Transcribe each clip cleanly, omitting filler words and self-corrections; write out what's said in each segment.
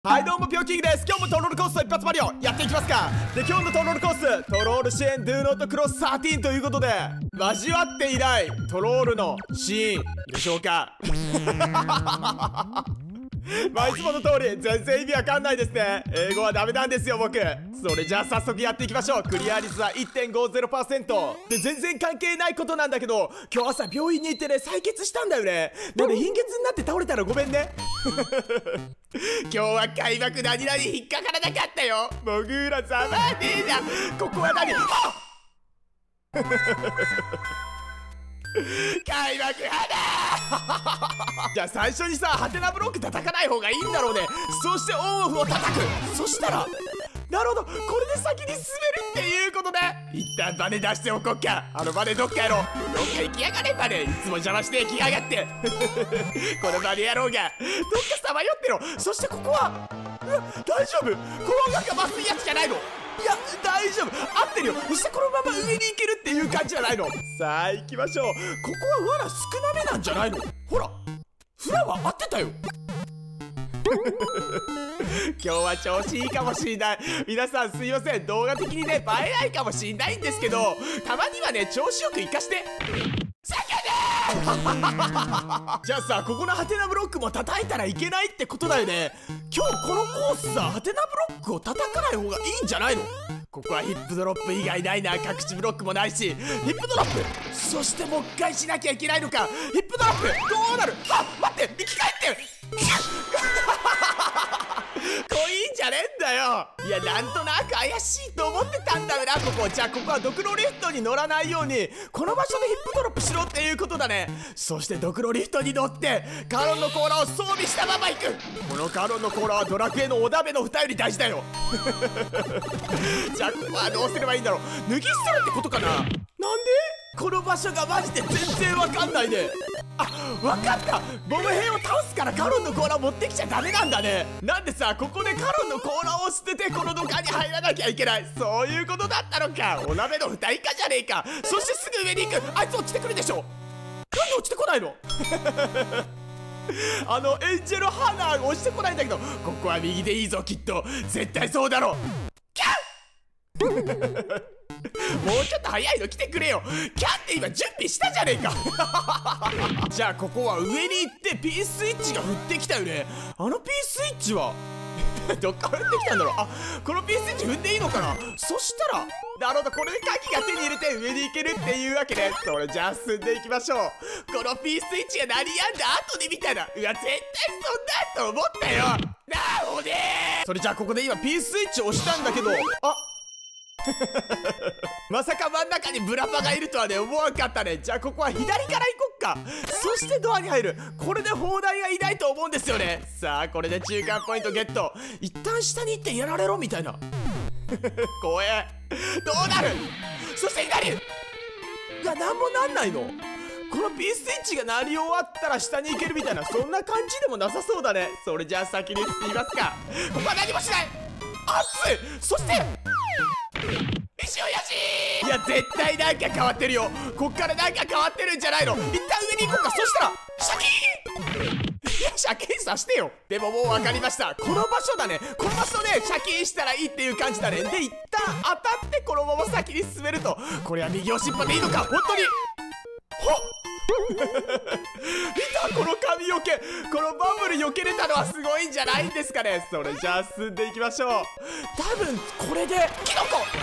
はいどうもピョンキングです。今日もトロールコース一発マリオやっていきますか。で今日のトロールコーストロール支援 Do Not Cross 13ということで交わっていないトロールのシーンでしょうか。まあいつもの通り全然意味わかんないですね。英語はダメなんですよ僕。それじゃあ早速やっていきましょう。クリア率は 1.50% で全然関係ないことなんだけど、今日朝病院に行ってね採血したんだよね。なんで貧血になって倒れたらごめんね。今日は開幕何々引っかからなかったよ。モグラざまねえな。ここは何？開幕じゃあ最初にさハテナブロック叩かない方がいいんだろうね。そしてオンオフを叩く。そしたらなるほど、これで先に進めるっていうことで一旦バネ出しておこっか。バネどっかやろう。どっか行きやがれバネ。いつも邪魔してきやがってこのバネ野郎がどっかさまよってろ。そしてここは大丈夫。このなんかまずいやつじゃないの。いや大丈夫合ってるよ。そしてこのまま上に行けるっていう感じじゃないの。さあ行きましょう。ここは罠少なめなんじゃないの。ほらフラは合ってたよ。今日は調子いいかもしれない。皆さんすいません、動画的にね映えないかもしれないんですけど、たまにはね調子よく生かしてじゃあさ、ここのハテナブロックも叩いたらいけないってことだよね。今日このコースさハテナブロックを叩かない方がいいんじゃないの。ここはヒップドロップ以外ないな。隠しブロックもないしヒップドロップ、そしてもう一回しなきゃいけないのか。ヒップドロップどうなる。あ待って生き返ってコインじゃねえんだよ。いやなんとなく怪しいと思ってたんだよなここ。じゃあここはドクロリフトに乗らないようにこの場所でヒップドロップしろっていうことだね。そしてドクロリフトに乗ってカロンの甲羅を装備したまま行く。このカロンの甲羅はドラクエのおだめの二より大事だよ。じゃあここはどうすればいいんだろう。脱ぎ捨てるってことかな。なんでこの場所がマジで全然わかんないね。あ、わかった。ボム兵を倒すからカロンの甲羅持ってきちゃダメなんだね。なんでさここでカロンの甲羅を捨ててこの土管に入らなきゃいけない。そういうことだったのか。お鍋の二以下じゃねえか。そしてすぐ上に行く。あいつ落ちてくるでしょ。なんで落ちてこないの。エンジェルハナーが落ちてこないんだけど、ここは右でいいぞきっと。絶対そうだろう。キャッもうちょっと早いの来てくれよ。キャンって今準備したじゃねえか。じゃあここは上に行ってピースイッチが降ってきたよね。ピースイッチはどっから降ってきたんだろう。あ、このピースイッチ踏んでいいのかな。そしたらなるほど、これで鍵が手に入れて上に行けるっていうわけね。それじゃあ進んでいきましょう。このピースイッチが鳴りやんだ後で見たら絶対そんなと思ったよ。なあおでー。それじゃあここで今ピースイッチ押したんだけど、あまさか真ん中にブラパがいるとはね思わんかったね。じゃあここは左から行こっか。そしてドアに入る。これで砲台がいないと思うんですよね。さあこれで中間ポイントゲット。一旦下に行ってやられろみたいな。怖え。どうなる。そして左。いや何もなんないの。このピースイッチが鳴り終わったら下に行けるみたいな、そんな感じでもなさそうだね。それじゃあ先に進みますか。ここは何もしない。熱い。そして石親父。いや絶対なんか変わってるよ。こっからなんか変わってるんじゃないの。一旦上に行こうか。そしたらシャキーン。いやシャキーンさしてよ。でももう分かりました。この場所だね。この場所でシャキーンしたらいいっていう感じだね。で一旦当たってこのまま先に進めると。これは右押しっぱでいいのか本当に。ほっ見たこの髪よけ。このバブル避けれたのはすごいんじゃないんですかね。それじゃあ進んでいきましょう。多分これでキノコ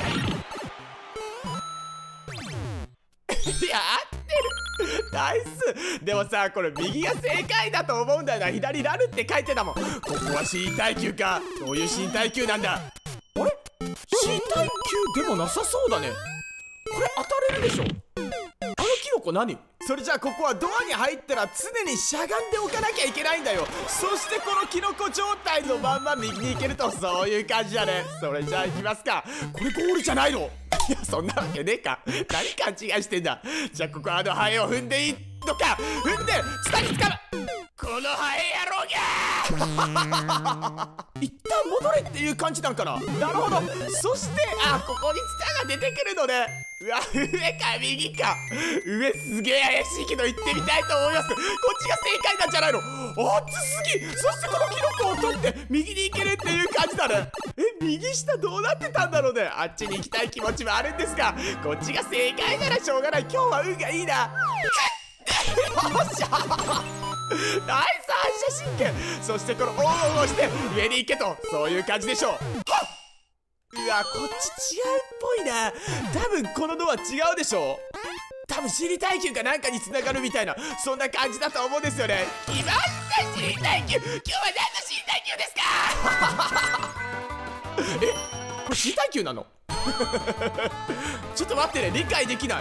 いや合ってる。ナイス。でもさこれ右が正解だと思うんだよな。左ラルって書いてたもん。ここは C 耐久か。どういう C 耐久なんだ。あれ C 耐久でもなさそうだね。これ当たれるでしょ。キノコ何。それじゃあここはドアに入ったら常にしゃがんでおかなきゃいけないんだよ。そしてこのキノコ状態のまんま右に行けるとそういう感じだね。それじゃあ行きますか。これゴールじゃないの。いやそんなわけねえか。何勘違いしてんだ。じゃあここはハエを踏んでいいのか。踏んで下につかむ。このハエ野郎が一旦戻れっていう感じなんかな。なるほど。そしてここにツタが出てくるので、うわ、上か右か。上すげえ怪しいけど行ってみたいと思います。こっちが正解なんじゃないの。熱すぎ。そしてこの記録を取って右に行けるっていう感じだね。右下どうなってたんだろうね。あっちに行きたい気持ちもあるんですが、こっちが正解ならしょうがない。今日は運がいいな。よっしゃナイス反射神経。そしてこのオンオンをして上に行けと、そういう感じでしょう。はっ、うわ、こっち違うっぽいな。多分このドア違うでしょ。多分知りたい級かなんかに繋がるみたいな、そんな感じだと思うんですよね。来ました知りたい級。今日は何の知りたい級ですかこれ知りたい級なのちょっと待ってね、理解できない。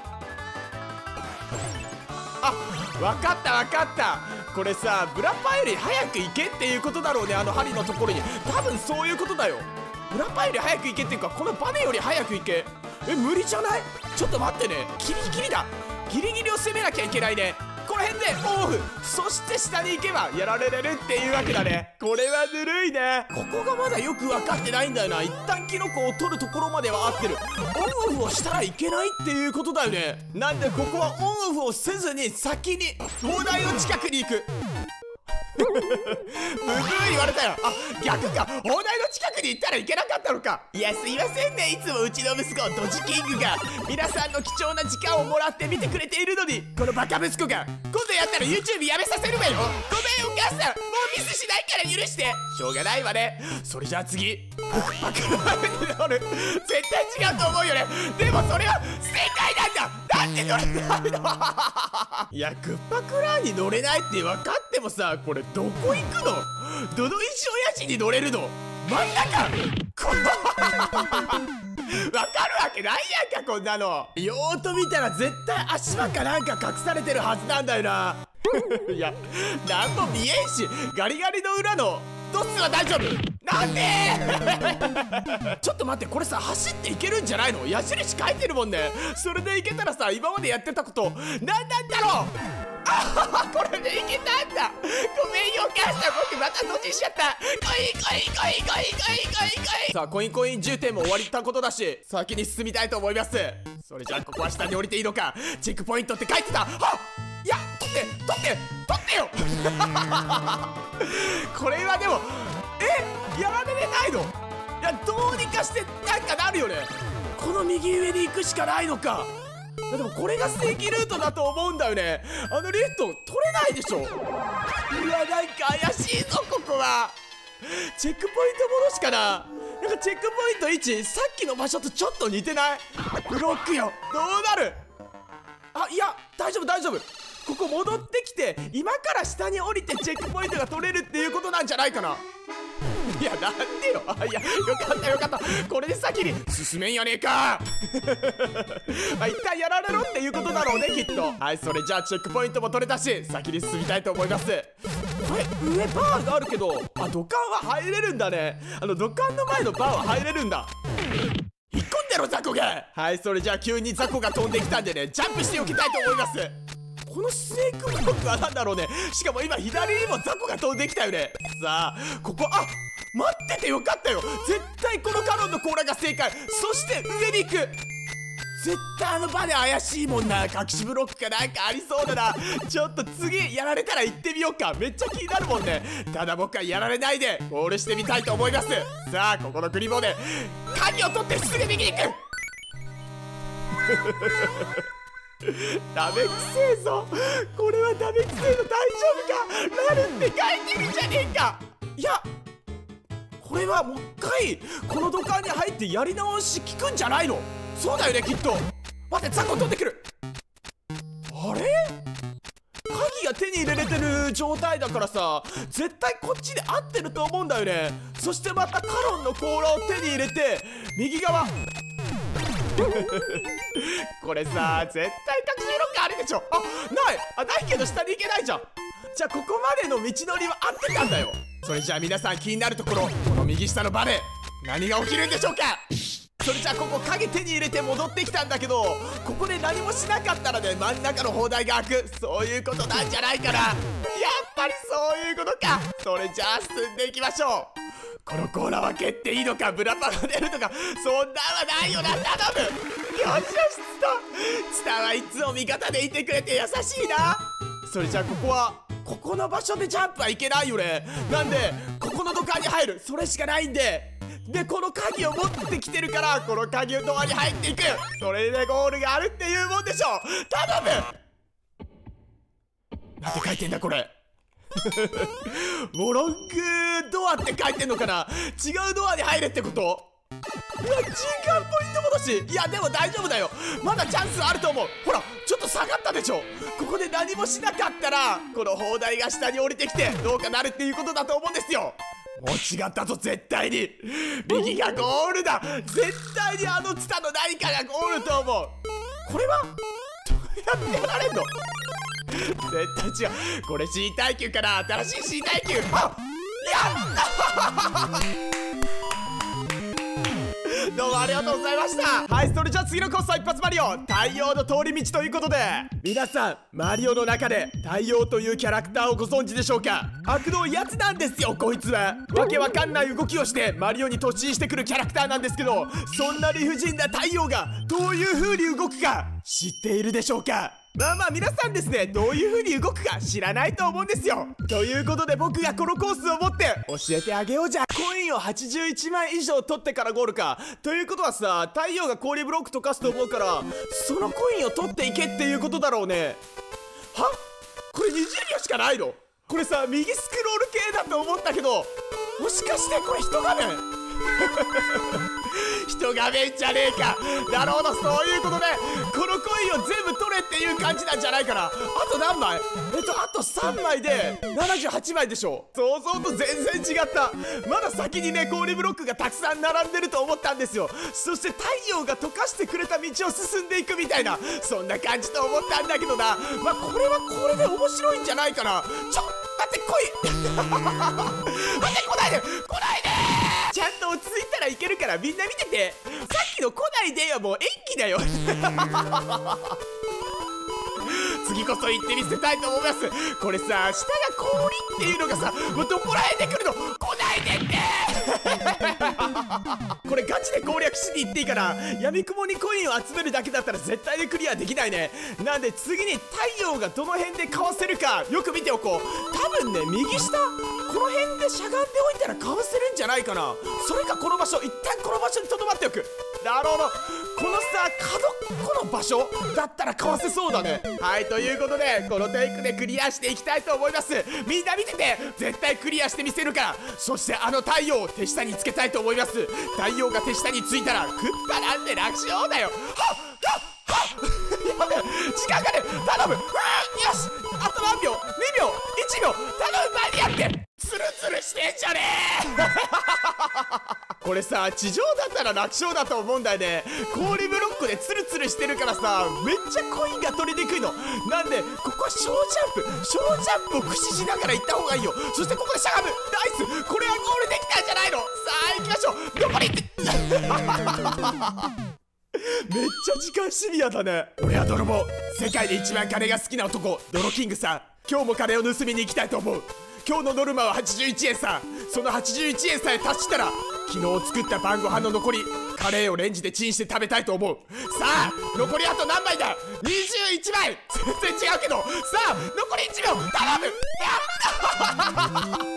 わかったわかった。これさ、ブラパより早く行けっていうことだろうね。あの針のところに。多分そういうことだよ。ブラパより早く行けっていうか、このバネより早く行け。無理じゃない？ちょっと待ってね。ギリギリだ。ギリギリを攻めなきゃいけないね。この辺でオフ。そして下に行けばやられるっていうわけだね。これはぬるいね。ここがまだよく分かってないんだよな。一旦キノコを取るところまでは合ってる。オンオフをしたらいけないっていうことだよね。なんでここはオンオフをせずに先に砲台の近くに行く。むずい言われたよ。逆か。砲台の近くに行ったらいけなかったのか。いや、すいませんね。いつもうちの息子ドジキングが皆さんの貴重な時間をもらって見てくれているのに、このバカ息子が今度やったら YouTube やめさせるわよ。ごめんお母さん、もうミスしないから許して。しょうがないわね。それじゃあ次バカに乗る。絶対違うと思うよね。でもそれは正解なんだ。なんで乗れないのいや、クッパクラーに乗れないって分かってもさ、これどこ行くの？どの石おやじに乗れるの？真ん中わかるわけないやんか、こんなの。よーっと見たら絶対足場かなんか隠されてるはずなんだよな。いや、なんも見えんし、ガリガリの裏のドスは大丈夫。なんでちょっと待って、これさ、走っていけるんじゃないの？矢印書いてるもんね。それでいけたらさ、今までやってたこと何なんだろう。これでいけたんだ。ごめんよお母さん、僕また閉じしちゃった。来い。さあ、コイン10点も終わりたことだし、先に進みたいと思います。それじゃあここは下に降りていいのか。チェックポイントって書いてた。いや、取ってよこれはでもやられないの？いや、どうにかしてなんかなるよね。この右上に行くしかないのか。でもこれが正規ルートだと思うんだよね。あのルート取れないでしょ。うわ、なんか怪しいぞここは。チェックポイント戻しかな。なんかチェックポイント1、さっきの場所とちょっと似てない？ブロックよ、どうなる？いや、大丈夫。ここ戻ってきて今から下に降りてチェックポイントが取れるっていうことなんじゃないかな。いや、なんでよ。いや、よかった。これで先に進めんやねえか一旦やられろっていうことだろうね、きっと。はい、それじゃあチェックポイントも取れたし、先に進みたいと思います。これ上バーがあるけど、土管は入れるんだね。土管の前のバーは入れるんだ。引っ込んでろザコが。はい、それじゃあ急にザコが飛んできたんでね、ジャンプしておきたいと思います。このスネークブロックは何だろうね。しかも今左にもザコが飛んできたよね。さあ、ここ待っててよかったよ。絶対このカノンの甲羅が正解。そして上に行く。絶対バネ怪しいもんな。隠しブロックかなんかありそうだな。ちょっと次やられたら行ってみようか。めっちゃ気になるもんね。ただ僕はやられないでゴールしてみたいと思います。さあ、ここのクリボーで鍵を取ってすぐ右に行くダメくせえぞ。これはダメくせえの。大丈夫か？なるって書いてるじゃねえか。いや、これはもう一回この土管に入ってやり直し効くんじゃないの？そうだよね、きっと。待って、ザコ取ってくる。あれ？鍵が手に入れれてる状態だからさ、絶対こっちで合ってると思うんだよね。そしてまたカロンの甲羅を手に入れて右側これさ、絶対隠しブロックあるでしょ。ないけど下に行けないじゃん。じゃあここまでの道のりは合ってたんだよ。それじゃあ皆さん気になるところ、この右下のバネ、何が起きるんでしょうか。それじゃあここ鍵手に入れて戻ってきたんだけど、ここで何もしなかったらね、真ん中の砲台が開く。そういうことなんじゃないかな。やっぱぱりそういうことか。それじゃあ進んでいきましょう。このコーラは蹴っていいのか、ブラパが出るとかそんなんはないよな。頼む。よしよし、ツタはいつも味方でいてくれて優しいな。それじゃあここの場所でジャンプはいけないよね。なんでここの土管に入る、それしかないんで。でこの鍵を持ってきてるから、この鍵をドアに入っていく。それでゴールがあるっていうもんでしょ。頼む。なんて書いてんだこれ。ウォロックドアって書いてんのかな。違うドアに入れってこと。うわ、中間ポイント戻し。いやでも大丈夫だよ、まだチャンスあると思う。ほらちょっと下がったでしょ。ここで何もしなかったらこの砲台が下に降りてきてどうかなるっていうことだと思うんですよ。もう違ったぞ、絶対に。右がゴールだ。絶対にあのツタの何かがゴールと思う。これはどうやってやられんの。絶対違う。これ C 耐久かな。新しい C 耐久。あっ、やったどうもありがとうございました。はい、それじゃあ次のコースは一発マリオ太陽の通り道ということで、皆さんマリオの中で太陽というキャラクターをご存知でしょうか。悪のやつなんですよ、こいつは。わけわかんない動きをしてマリオに突進してくるキャラクターなんですけど、そんな理不尽な太陽がどういう風に動くか知っているでしょうか。まあ皆さんですね、どういう風に動くか知らないと思うんですよ。ということで僕がこのコースを持って教えてあげようじゃ。コインを81枚以上取ってからゴールか。ということはさ、太陽が氷ブロック溶かすと思うから、そのコインを取っていけっていうことだろうね。は？これ20秒しかないの？これさ、右スクロール系だと思ったけど、もしかしてこれ一画面一画面じゃねえか。なるほど、そういうことでこのコインを全部取れっていう感じなんじゃないかな。あと何枚？あと3枚で78枚でしょ。想像と全然違った。まだ先にね、氷ブロックがたくさん並んでると思ったんですよ。そして太陽が溶かしてくれた道を進んでいくみたいな、そんな感じと思ったんだけどな。まあこれはこれで面白いんじゃないかな。待って、来い待って、来ないでちゃんと落ち着いたらいけるから、みんな見てて。さっきの来ないではもう演技だよ次こそ行ってみせたいと思います。これさ、下が氷っていうのがさ、もうどこら辺で来るの。来ないでってこれガチで攻略しに行っていいかな。闇雲にコインを集めるだけだったら絶対にクリアできないね。なんで次に太陽がどの辺でかわせるかよく見ておこう。多分ね、右下この辺でしゃがんでおいたらかわせるんじゃないかな。それかこの場所、一旦この場所にとどまっておく。なるほど、このさ、角っこの場所だったらかわせそうだね。はい、ということでこのテイクでクリアしていきたいと思います。みんな見てて、絶対クリアしてみせるから。そしてあの太陽を手下につけたいと思います。太陽が手下についたらクッパなんで楽勝だよ。はっはっやべえ、時間がね、頼む。よし、あと何秒、2秒、1秒、頼む。何やってツルツルしてんじゃねえこれさ、地上だったら楽勝だと思うんだよね。氷ブロックでツルツルしてるからさ、めっちゃコインが取りにくいの。なんでここは小ジャンプを駆使しながら行った方がいいよ。そしてここでしゃがむ。ナイス、これはゴールできたんじゃないの。さあ行きましょう。残りってめっちゃ時間シビアだね。俺は泥棒、世界で一番金が好きな男、ドロキングさん。今日も金を盗みに行きたいと思う。今日のノルマは81円さ。その81円さえ達したら昨日作った晩ご飯の残りカレーをレンジでチンして食べたいと思う。さあ残りあと何枚だ。21枚。全然違うけど。さあ残り1秒頼む。やった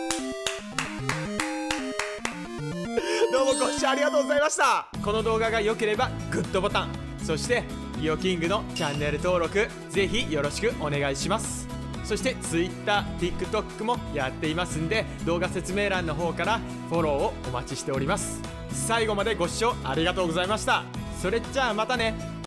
どうもご視聴ありがとうございました。この動画が良ければグッドボタン、そしてギオキングのチャンネル登録ぜひよろしくお願いします。そして Twitter、TikTok もやっていますんで、動画説明欄の方からフォローをお待ちしております。最後までご視聴ありがとうございました。それじゃあまたね。